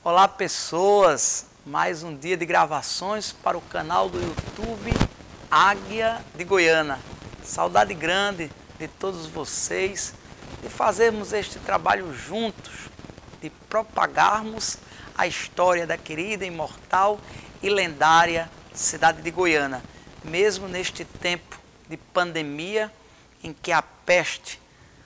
Olá pessoas, mais um dia de gravações para o canal do YouTube Águia de Goiânia. Saudade grande de todos vocês, de fazermos este trabalho juntos, de propagarmos a história da querida, imortal e lendária cidade de Goiânia, mesmo neste tempo de pandemia em que a peste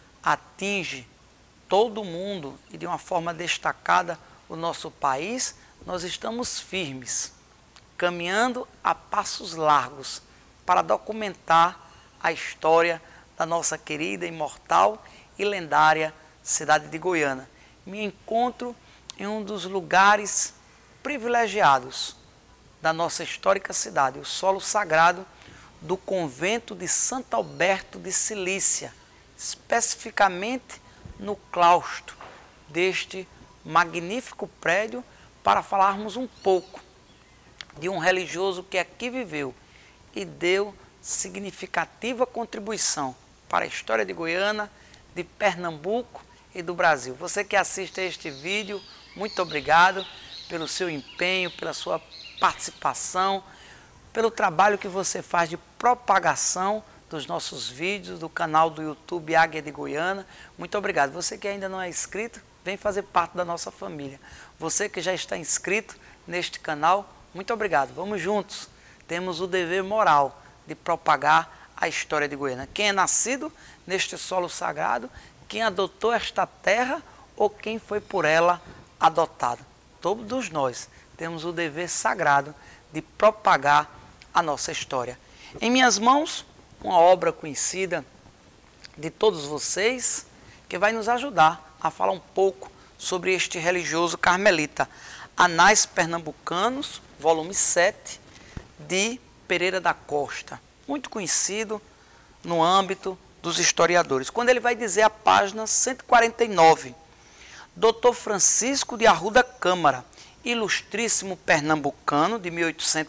atinge todo mundo e de uma forma destacada o nosso país, nós estamos firmes, caminhando a passos largos para documentar a história da nossa querida, imortal e lendária cidade de Goiânia. Me encontro em um dos lugares privilegiados da nossa histórica cidade, o solo sagrado do convento de Santo Alberto de Cilícia, especificamente no claustro deste magnífico prédio, para falarmos um pouco de um religioso que aqui viveu e deu significativa contribuição para a história de Goiânia, de Pernambuco e do Brasil. Você que assiste a este vídeo, muito obrigado pelo seu empenho, pela sua participação, pelo trabalho que você faz de propagação dos nossos vídeos, do canal do YouTube Águia de Goiânia. Muito obrigado. Você que ainda não é inscrito, vem fazer parte da nossa família. Você que já está inscrito neste canal, muito obrigado. Vamos juntos. Temos o dever moral de propagar a história de Goiânia. Quem é nascido neste solo sagrado, quem adotou esta terra ou quem foi por ela adotado. Todos nós temos o dever sagrado de propagar a nossa história. Em minhas mãos, uma obra conhecida de todos vocês, que vai nos ajudar a falar um pouco sobre este religioso carmelita. Anais Pernambucanos, volume 7, de Pereira da Costa, muito conhecido no âmbito dos historiadores. Quando ele vai dizer a página 149, Dr. Francisco de Arruda Câmara, ilustríssimo pernambucano de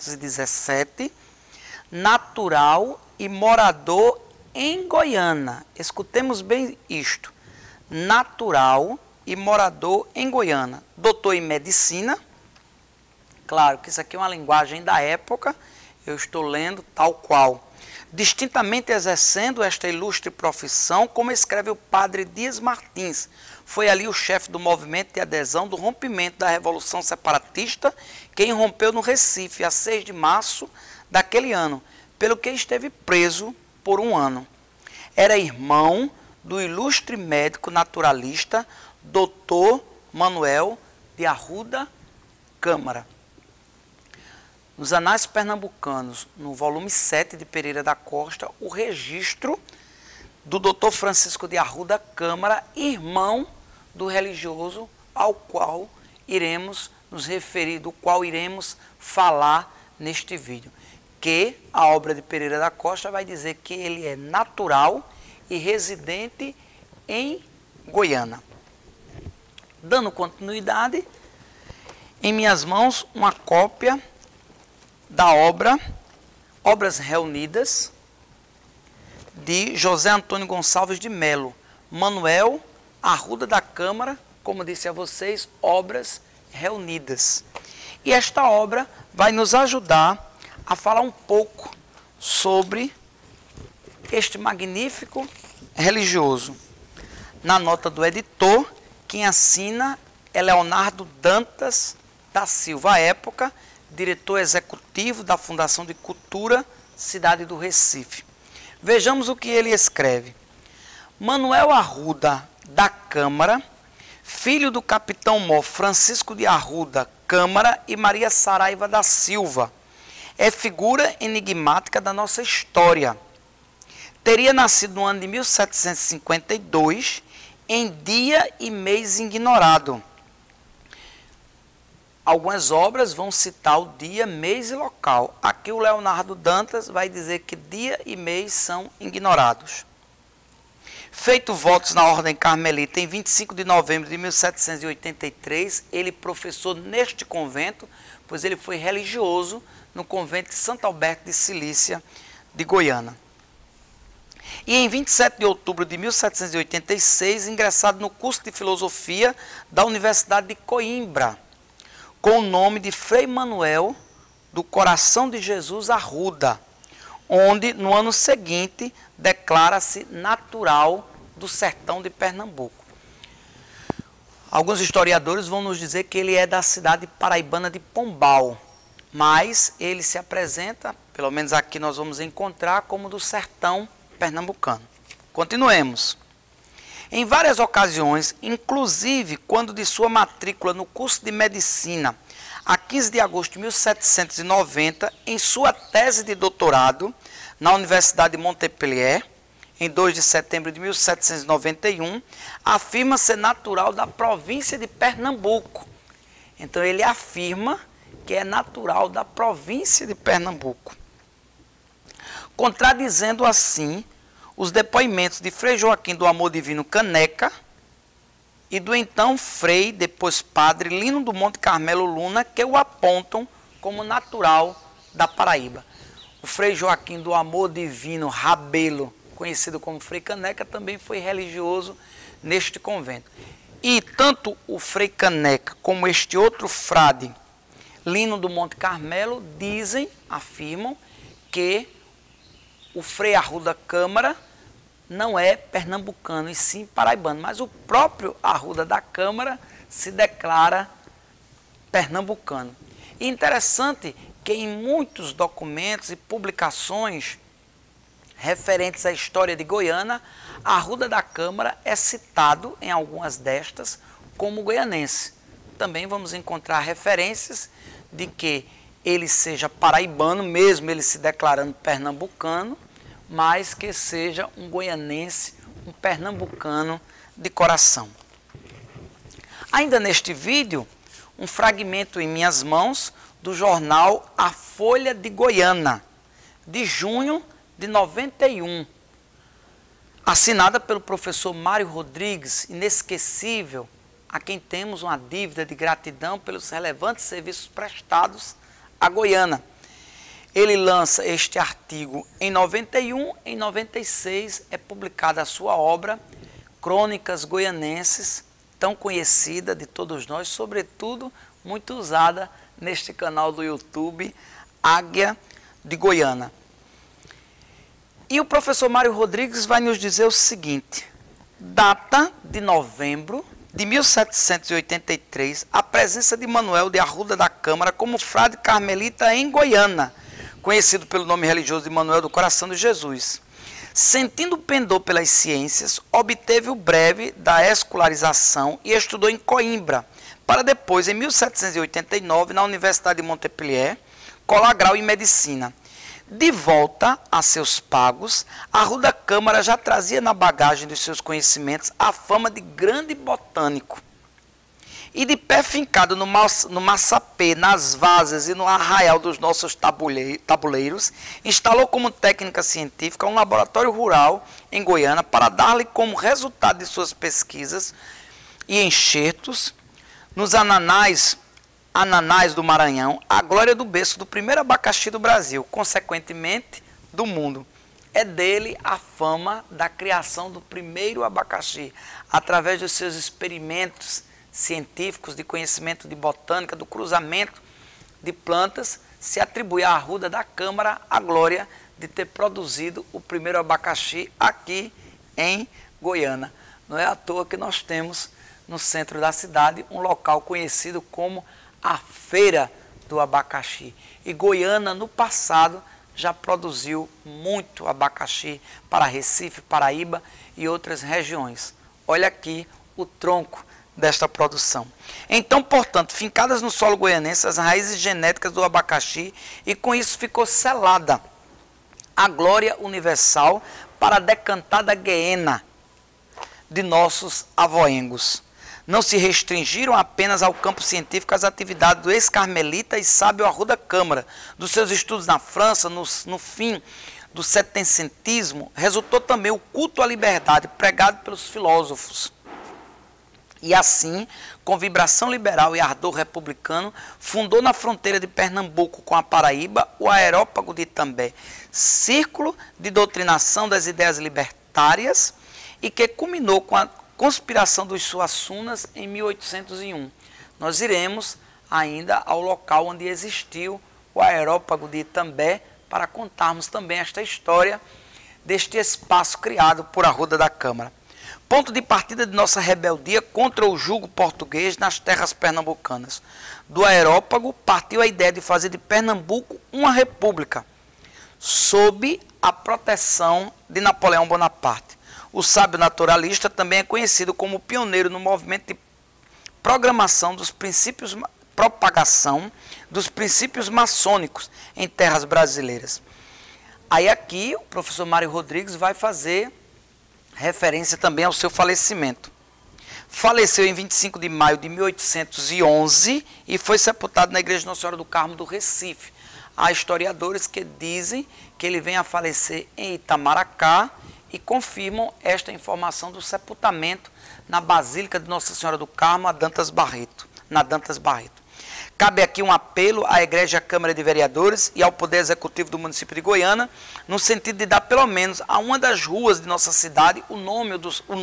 1817, natural e morador em Goiânia. Escutemos bem isto. Natural e morador em Goiânia. Doutor em medicina. Claro que isso aqui é uma linguagem da época. Eu estou lendo tal qual. Distintamente exercendo esta ilustre profissão, como escreve o padre Dias Martins. Foi ali o chefe do movimento de adesão do rompimento da Revolução Separatista, que irrompeu no Recife, a 6 de março daquele ano, pelo que esteve preso por um ano. Era irmão do ilustre médico naturalista, Dr. Manuel de Arruda Câmara. Nos Anais Pernambucanos, no volume 7 de Pereira da Costa, o registro do Dr. Francisco de Arruda Câmara, irmão do religioso ao qual iremos nos referir, do qual iremos falar neste vídeo. Que a obra de Pereira da Costa vai dizer que ele é natural e residente em Goiânia. Dando continuidade, em minhas mãos uma cópia da obra Obras Reunidas, de José Antônio Gonçalves de Melo, Manuel Arruda da Câmara, como disse a vocês, Obras Reunidas. E esta obra vai nos ajudar a falar um pouco sobre este magnífico religioso. Na nota do editor, quem assina é Leonardo Dantas da Silva, à época, diretor executivo da Fundação de Cultura, cidade do Recife. Vejamos o que ele escreve. Manuel Arruda da Câmara, filho do capitão-mor Francisco de Arruda Câmara e Maria Saraiva da Silva, é figura enigmática da nossa história. Teria nascido no ano de 1752, em dia e mês ignorado. Algumas obras vão citar o dia, mês e local. Aqui o Leonardo Dantas vai dizer que dia e mês são ignorados. Feito votos na Ordem Carmelita em 25 de novembro de 1783, ele professou neste convento, pois ele foi religioso no convento de Santo Alberto de Cilícia, de Goiânia. E em 27 de outubro de 1786, ingressado no curso de filosofia da Universidade de Coimbra. com o nome de Frei Manuel do Coração de Jesus Arruda, onde no ano seguinte declara-se natural do sertão de Pernambuco. Alguns historiadores vão nos dizer que ele é da cidade paraibana de Pombal, mas ele se apresenta, pelo menos aqui nós vamos encontrar, como do sertão pernambucano. Continuemos. Em várias ocasiões, inclusive quando de sua matrícula no curso de medicina, a 15 de agosto de 1790, em sua tese de doutorado na Universidade de Montpellier, em 2 de setembro de 1791, afirma ser natural da província de Pernambuco. Então ele afirma que é natural da província de Pernambuco, contradizendo assim os depoimentos de Frei Joaquim do Amor Divino Caneca e do então Frei, depois Padre Lino do Monte Carmelo Luna, que o apontam como natural da Paraíba. O Frei Joaquim do Amor Divino Rabelo, conhecido como Frei Caneca, também foi religioso neste convento. E tanto o Frei Caneca como este outro frade, Lino do Monte Carmelo, afirmam que o Frei Arruda Câmara não é pernambucano, e sim paraibano. Mas o próprio Arruda da Câmara se declara pernambucano. E interessante que em muitos documentos e publicações referentes à história de Goiânia, Arruda da Câmara é citado em algumas destas como goianense. Também vamos encontrar referências de que ele seja paraibano, mesmo ele se declarando pernambucano, mas que seja um goianense, um pernambucano de coração. Ainda neste vídeo, um fragmento em minhas mãos do jornal A Folha de Goiânia, de junho de 91, assinada pelo professor Mário Rodrigues, inesquecível, a quem temos uma dívida de gratidão pelos relevantes serviços prestados a Goiânia. Ele lança este artigo em 91, em 96 é publicada a sua obra, Crônicas Goianenses, tão conhecida de todos nós, sobretudo muito usada neste canal do YouTube, Águia de Goiânia. E o professor Mário Rodrigues vai nos dizer o seguinte: data de novembro de 1783, a presença de Manuel de Arruda da Câmara como frade carmelita em Goiânia, conhecido pelo nome religioso de Manuel do Coração de Jesus. Sentindo pendor pelas ciências, obteve o breve da escolarização e estudou em Coimbra, para depois, em 1789, na Universidade de Montpellier, colar grau em medicina. De volta a seus pagos, Arruda Câmara já trazia na bagagem dos seus conhecimentos a fama de grande botânico. E de pé fincado no maçapê, nas vazas e no arraial dos nossos tabuleiros, instalou como técnica científica um laboratório rural em Goiânia para dar-lhe como resultado de suas pesquisas e enxertos nos ananás do Maranhão, a glória do berço do primeiro abacaxi do Brasil, consequentemente do mundo. É dele a fama da criação do primeiro abacaxi, através dos seus experimentos científicos de conhecimento de botânica, do cruzamento de plantas, se atribui à Arruda da Câmara a glória de ter produzido o primeiro abacaxi aqui em Goiânia. Não é à toa que nós temos no centro da cidade um local conhecido como a Feira do Abacaxi. E Goiânia, no passado, já produziu muito abacaxi para Recife, Paraíba e outras regiões. Olha aqui o tronco desta produção. Então, portanto, fincadas no solo goianense as raízes genéticas do abacaxi, e com isso ficou selada a glória universal para a decantada Guiena de nossos avoengos. Não se restringiram apenas ao campo científico as atividades do ex-carmelita e sábio Arruda Câmara. Dos seus estudos na França, no fim do setecentismo, resultou também o culto à liberdade pregado pelos filósofos. E assim, com vibração liberal e ardor republicano, fundou na fronteira de Pernambuco com a Paraíba o Aerópago de Itambé, círculo de doutrinação das ideias libertárias, e que culminou com a conspiração dos Suassunas em 1801. Nós iremos ainda ao local onde existiu o aerópago de Itambé, para contarmos também esta história deste espaço criado por Arruda da Câmara. Ponto de partida de nossa rebeldia contra o jugo português nas terras pernambucanas. Do aerópago partiu a ideia de fazer de Pernambuco uma república, sob a proteção de Napoleão Bonaparte. O sábio naturalista também é conhecido como pioneiro no movimento de propagação dos princípios maçônicos em terras brasileiras. Aí aqui o professor Mário Rodrigues vai fazer referência também ao seu falecimento. Faleceu em 25 de maio de 1811 e foi sepultado na Igreja de Nossa Senhora do Carmo do Recife. Há historiadores que dizem que ele vem a falecer em Itamaracá e confirmam esta informação do sepultamento na Basílica de Nossa Senhora do Carmo, na Dantas Barreto. Cabe aqui um apelo à Igreja Câmara de Vereadores e ao Poder Executivo do município de Goiânia, no sentido de dar pelo menos a uma das ruas de nossa cidade o nome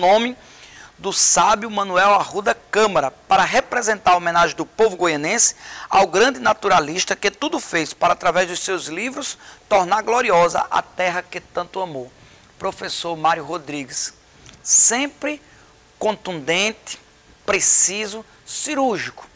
do sábio Manuel Arruda Câmara, para representar a homenagem do povo goianense ao grande naturalista que tudo fez para, através dos seus livros, tornar gloriosa a terra que tanto amou. Professor Mário Rodrigues, sempre contundente, preciso, cirúrgico,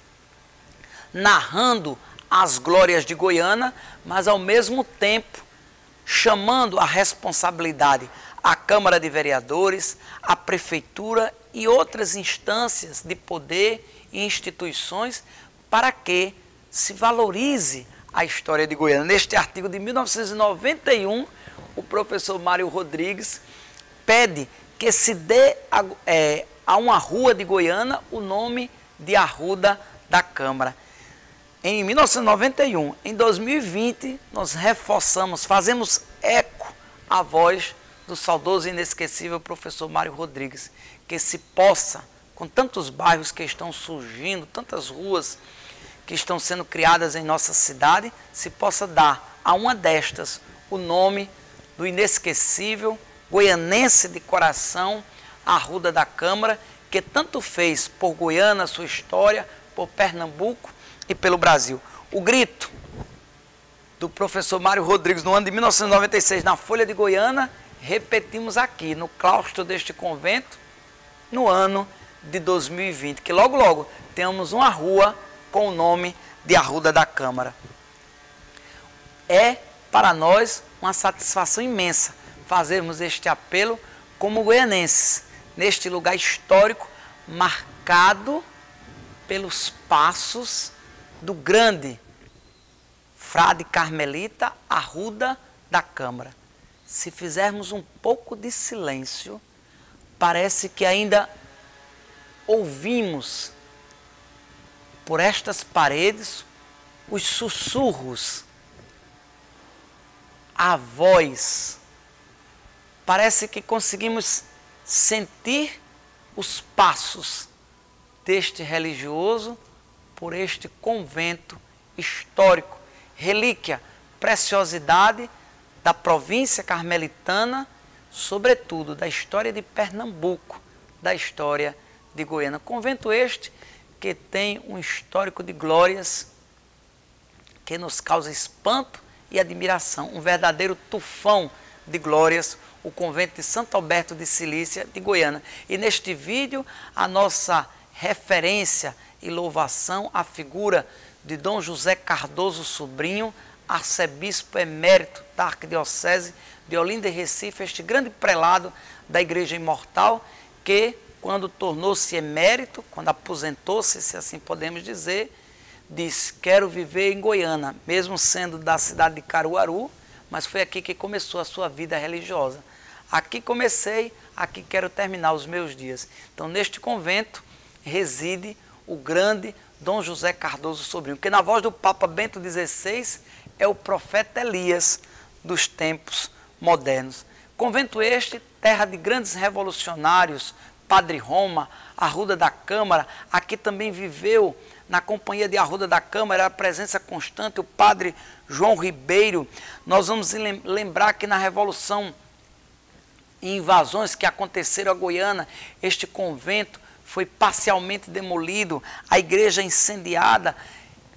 narrando as glórias de Goiânia, mas ao mesmo tempo chamando a responsabilidade à Câmara de Vereadores, à Prefeitura e outras instâncias de poder e instituições para que se valorize a história de Goiânia. Neste artigo de 1991, o professor Mário Rodrigues pede que se dê a uma rua de Goiânia o nome de Arruda da Câmara. Em 1991, em 2020, nós reforçamos, fazemos eco à voz do saudoso e inesquecível professor Mário Rodrigues, que se possa, com tantos bairros que estão surgindo, tantas ruas que estão sendo criadas em nossa cidade, se possa dar a uma destas o nome do inesquecível, goianense de coração, Arruda da Câmara, que tanto fez por Goiânia, sua história, por Pernambuco e pelo Brasil. O grito do professor Mário Rodrigues no ano de 1996 na Folha de Goiânia, repetimos aqui no claustro deste convento no ano de 2020, que logo logo temos uma rua com o nome de Arruda da Câmara. É para nós uma satisfação imensa fazermos este apelo como goianenses, neste lugar histórico marcado pelos passos do grande frade carmelita Arruda da Câmara. Se fizermos um pouco de silêncio, parece que ainda ouvimos por estas paredes os sussurros, a voz. Parece que conseguimos sentir os passos deste religioso por este convento histórico, relíquia, preciosidade da província carmelitana, sobretudo da história de Pernambuco, da história de Goiânia. Convento este que tem um histórico de glórias que nos causa espanto e admiração, um verdadeiro tufão de glórias, o convento de Santo Alberto de Cilícia de Goiânia. E neste vídeo a nossa referência e louvação à figura de Dom José Cardoso Sobrinho, arcebispo emérito da Arquidiocese de Olinda e Recife, este grande prelado da Igreja Imortal, que quando tornou-se emérito, quando aposentou-se, se assim podemos dizer, disse: quero viver em Goiânia, mesmo sendo da cidade de Caruaru, mas foi aqui que começou a sua vida religiosa. Aqui comecei, aqui quero terminar os meus dias. Então, neste convento reside o grande Dom José Cardoso Sobrinho, que na voz do Papa Bento XVI é o profeta Elias dos tempos modernos. Convento este, terra de grandes revolucionários, Padre Roma, Arruda da Câmara. Aqui também viveu, na companhia de Arruda da Câmara, a presença constante, o Padre João Ribeiro. Nós vamos lembrar que na Revolução e invasões que aconteceram a Goiânia, este convento foi parcialmente demolido, a igreja incendiada,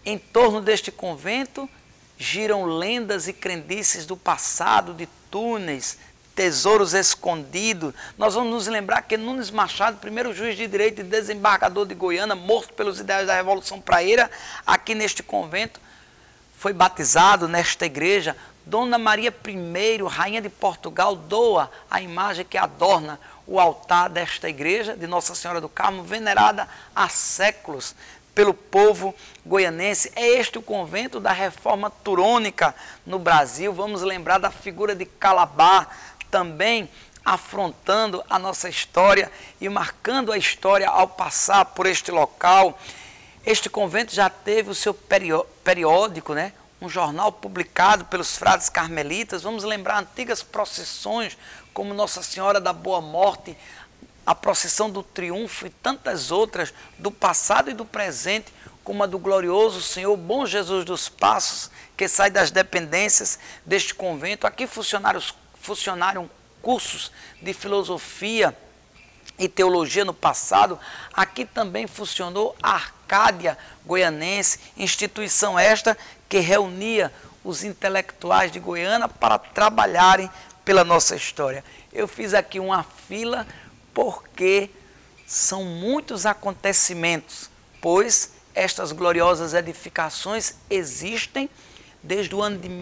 Em torno deste convento giram lendas e crendices do passado, de túneis, tesouros escondidos. Nós vamos nos lembrar que Nunes Machado, primeiro juiz de direito e desembargador de Goiânia, morto pelos ideais da Revolução Praeira, aqui neste convento, foi batizado nesta igreja. Dona Maria I, rainha de Portugal, doa a imagem que adorna o altar desta igreja de Nossa Senhora do Carmo, venerada há séculos pelo povo goianense. É este o convento da reforma turônica no Brasil. Vamos lembrar da figura de Calabar, também afrontando a nossa história e marcando a história ao passar por este local. Este convento já teve o seu periódico, né? Um jornal publicado pelos frades carmelitas. Vamos lembrar antigas procissões, como Nossa Senhora da Boa Morte, a procissão do Triunfo e tantas outras do passado e do presente, como a do glorioso Senhor Bom Jesus dos Passos, que sai das dependências deste convento. Aqui funcionaram cursos de filosofia e teologia no passado. Aqui também funcionou a Arcádia Goianense, instituição esta que reunia os intelectuais de Goiânia para trabalharem pela nossa história. Eu fiz aqui uma fila porque são muitos acontecimentos, pois estas gloriosas edificações existem desde o ano de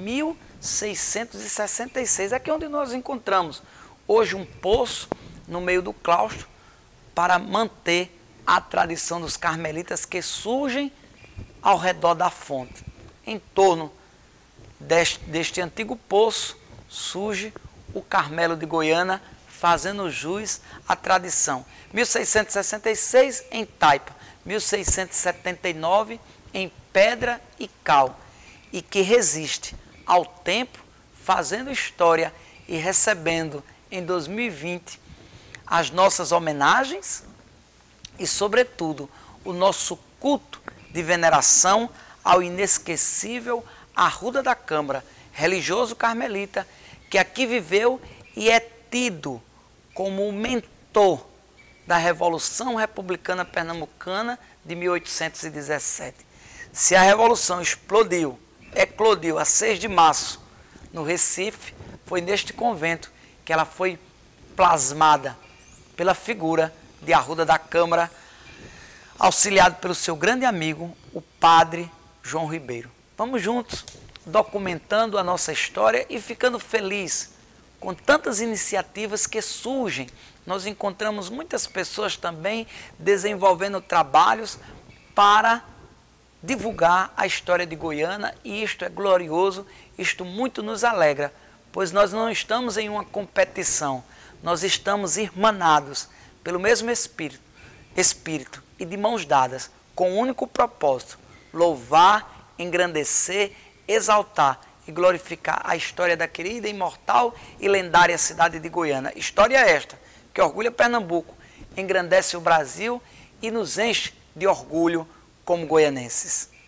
1666, aqui onde nós encontramos hoje um poço no meio do claustro para manter a tradição dos carmelitas que surgem ao redor da fonte. Em torno deste antigo poço surge o Carmelo de Goiânia, fazendo jus à tradição. 1666 em taipa, 1679 em pedra e cal, e que resiste ao tempo, fazendo história e recebendo em 2020 as nossas homenagens e, sobretudo, o nosso culto de veneração ao inesquecível Arruda da Câmara, religioso carmelita, que aqui viveu e é tido como o mentor da Revolução Republicana Pernambucana de 1817. Se a Revolução eclodiu a 6 de março no Recife, foi neste convento que ela foi plasmada pela figura de Arruda da Câmara, auxiliado pelo seu grande amigo, o padre João Ribeiro. Vamos juntos, documentando a nossa história e ficando feliz com tantas iniciativas que surgem. Nós encontramos muitas pessoas também desenvolvendo trabalhos para divulgar a história de Goiânia, e isto é glorioso, isto muito nos alegra, pois nós não estamos em uma competição, nós estamos irmanados pelo mesmo Espírito e de mãos dadas, com o único propósito: louvar, engrandecer, exaltar e glorificar a história da querida, imortal e lendária cidade de Goiânia. História esta que orgulha Pernambuco, engrandece o Brasil e nos enche de orgulho como goianenses.